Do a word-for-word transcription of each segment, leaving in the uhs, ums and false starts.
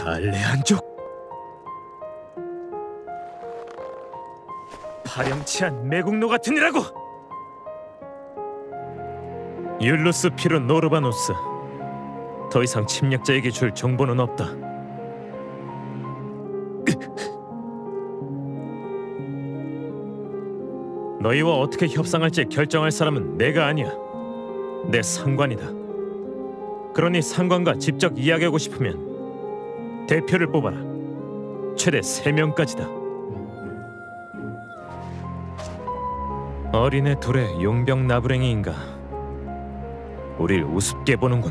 갈레안족? 파렴치한 매국노 같은 이라고! 율루스 피루 노르바노스, 더 이상 침략자에게 줄 정보는 없다. 너희와 어떻게 협상할지 결정할 사람은 내가 아니야. 내 상관이다. 그러니 상관과 직접 이야기하고 싶으면 대표를 뽑아라. 최대 세 명까지다. 어린애 둘의 용병 나부랭이인가. 우릴 우습게 보는군.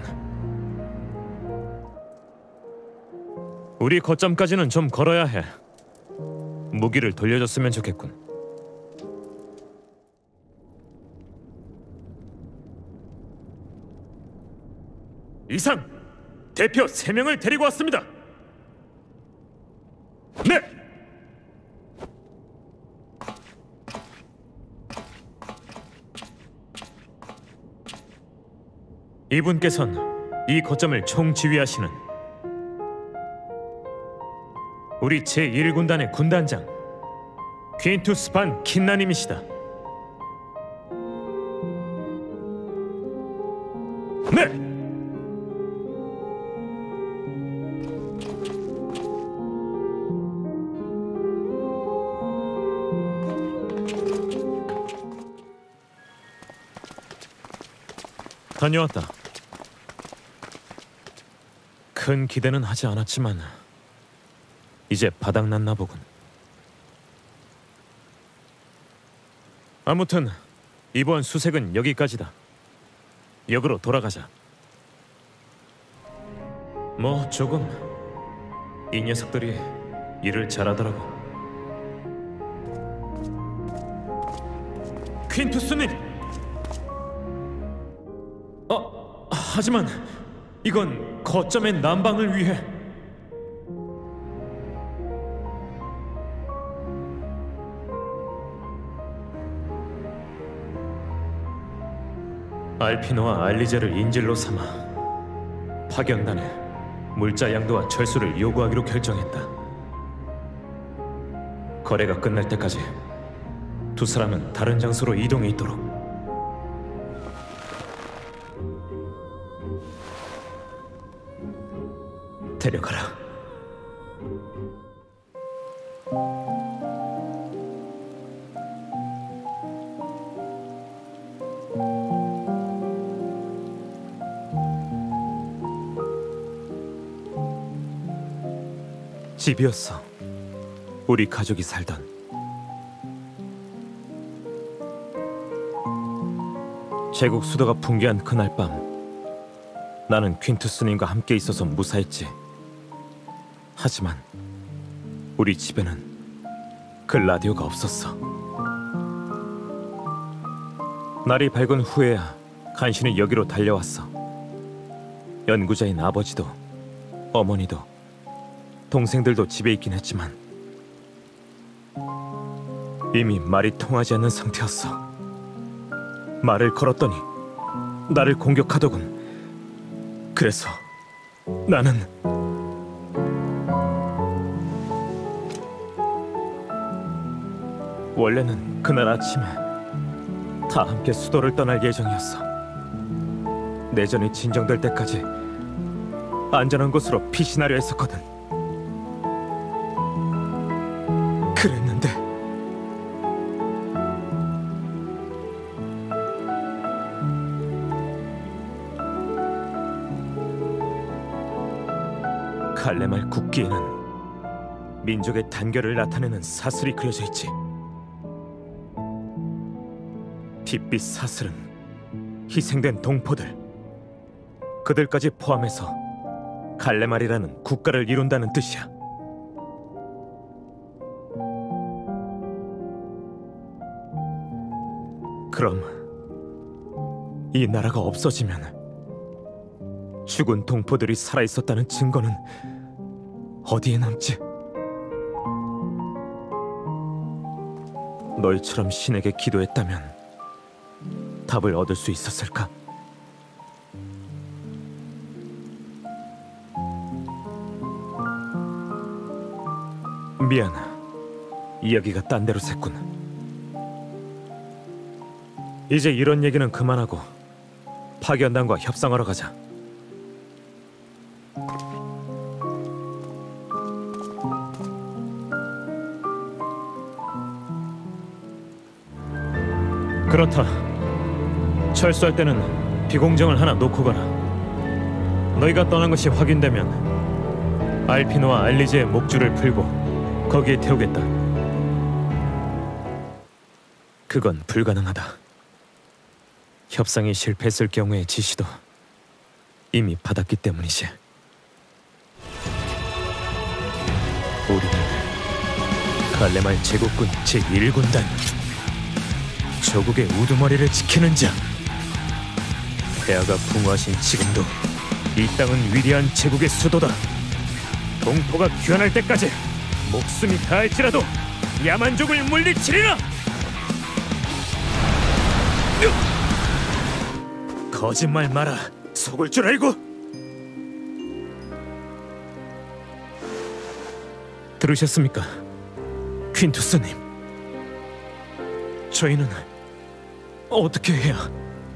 우리 거점까지는 좀 걸어야 해. 무기를 돌려줬으면 좋겠군. 이상! 대표 세 명을 데리고 왔습니다! 네! 이분께선 이 거점을 총지휘하시는 우리 제일 군단의 군단장 퀸투스 반 킨나님이시다. 네! 다녀왔다. 큰 기대는 하지 않았지만 이제 바닥났나 보군. 아무튼 이번 수색은 여기까지다. 역으로 돌아가자. 뭐 조금 이 녀석들이 일을 잘하더라고. 퀸투스님! 어, 하지만 이건 거점의 난방을 위해. 알피노와 알리제를 인질로 삼아 파견단에 물자 양도와 철수를 요구하기로 결정했다. 거래가 끝날 때까지 두 사람은 다른 장소로 이동해 있도록. 데려가라. 집이었어. 우리 가족이 살던. 제국 수도가 붕괴한 그날 밤, 나는 퀸투스님과 함께 있어서 무사했지. 하지만 우리 집에는 그 라디오가 없었어. 날이 밝은 후에야 간신히 여기로 달려왔어. 연구자인 아버지도 어머니도 동생들도 집에 있긴 했지만 이미 말이 통하지 않는 상태였어. 말을 걸었더니 나를 공격하더군. 그래서 나는 원래는 그날 아침에 다 함께 수도를 떠날 예정이었어. 내전이 진정될 때까지 안전한 곳으로 피신하려 했었거든. 그랬는데 갈레말 국기에는 민족의 단결을 나타내는 사슬이 그려져 있지. 빛빛 사슬은 희생된 동포들, 그들까지 포함해서 갈레말이라는 국가를 이룬다는 뜻이야. 그럼 이 나라가 없어지면 죽은 동포들이 살아있었다는 증거는 어디에 남지? 너희처럼 신에게 기도했다면 답을 얻을 수 있었을까? 미안. 이야기가 딴 데로 샜군. 이제 이런 얘기는 그만하고 파견단과 협상하러 가자. 그렇다. 철수할 때는 비공정을 하나 놓고 가라. 너희가 떠난 것이 확인되면 알피노와 알리제의 목줄을 풀고 거기에 태우겠다. 그건 불가능하다. 협상이 실패했을 경우의 지시도 이미 받았기 때문이지. 우리는 갈레말 제국군 제일 군단, 조국의 우두머리를 지키는 자. 폐하가 풍화하신 지금도 이 땅은 위대한 제국의 수도다. 동포가 귀환할 때까지 목숨이 다할지라도 야만족을 물리치리라. 거짓말 마라. 속을 줄 알고. 들으셨습니까, 퀸투스님? 저희는 어떻게 해야?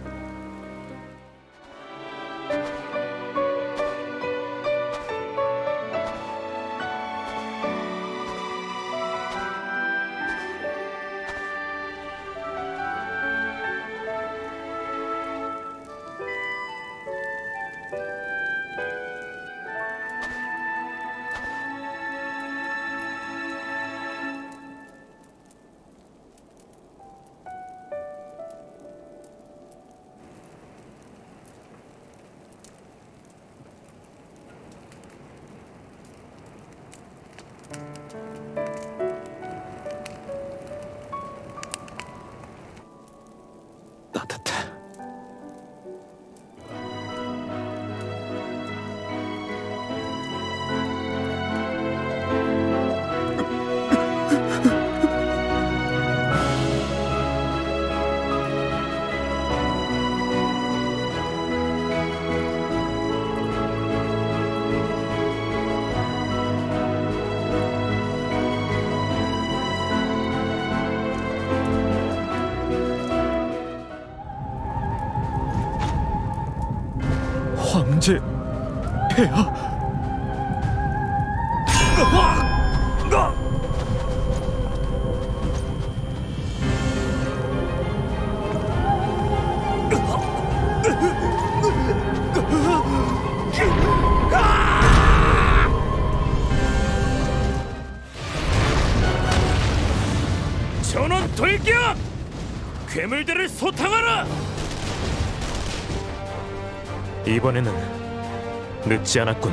황제 폐하. 전원 돌격! 괴물들을 소탕하라! 이번에는 늦지 않았군.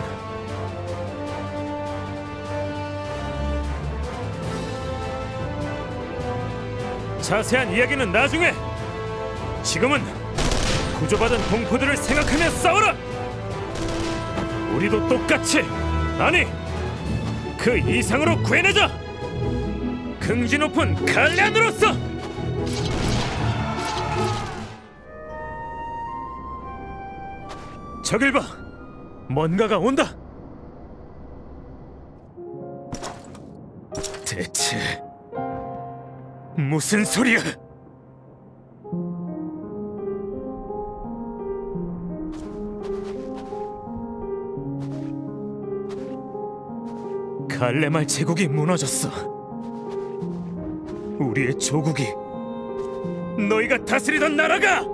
자세한 이야기는 나중에. 지금은 구조받은 동포들을 생각하며 싸워라. 우리도 똑같이, 아니 그 이상으로 구해내자. 긍지 높은 갈레안으로서. 저길 봐, 뭔가가 온다. 대체 무슨 소리야? 갈레말 제국이 무너졌어. 우리의 조국이, 너희가 다스리던 나라가.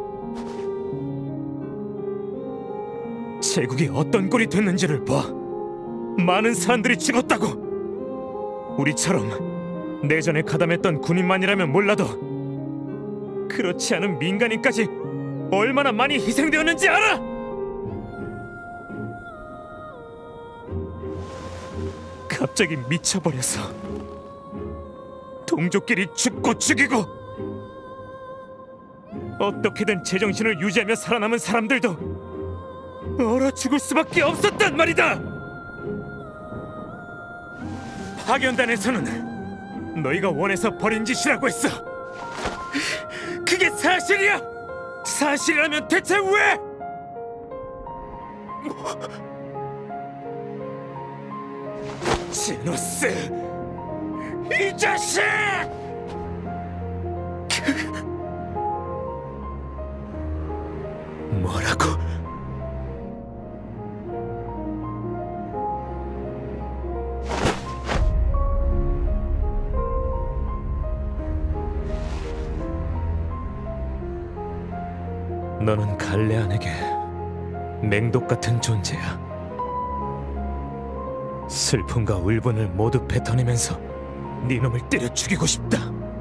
제국이 어떤 꼴이 됐는지를 봐. 많은 사람들이 죽었다고. 우리처럼 내전에 가담했던 군인만이라면 몰라도 그렇지 않은 민간인까지 얼마나 많이 희생되었는지 알아? 갑자기 미쳐버려서 동족끼리 죽고 죽이고, 어떻게든 제정신을 유지하며 살아남은 사람들도 얼어 죽을 수밖에 없었단 말이다. 파견단에서는 너희가 원해서 벌인 짓이라고 했어. 그게 사실이야. 사실이라면 대체 왜? 제노스, 이 자식! 뭐라고? 너는 갈레안에게 맹독 같은 존재야. 슬픔과 울분을 모두 뱉어내면서 네 놈을 때려 죽이고 싶다.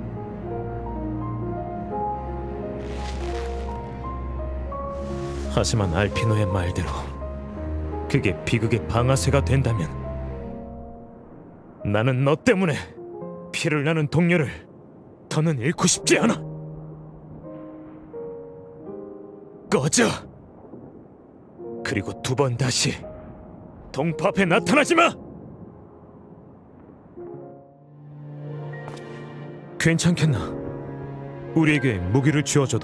하지만 알피노의 말대로 그게 비극의 방아쇠가 된다면 나는 너 때문에 피를 나는 동료를 더는 잃고 싶지 않아. 꺼져! 그리고 두 번 다시 동파 앞에 나타나지 마! 괜찮겠나? 우리에게 무기를 쥐어줘도.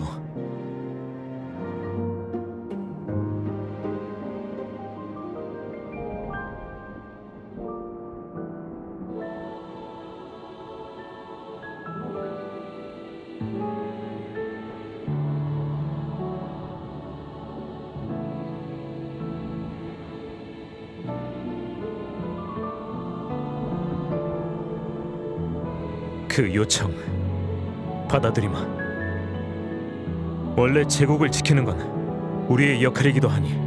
그 요청 받아들이마. 원래 제국을 지키는 건 우리의 역할이기도 하니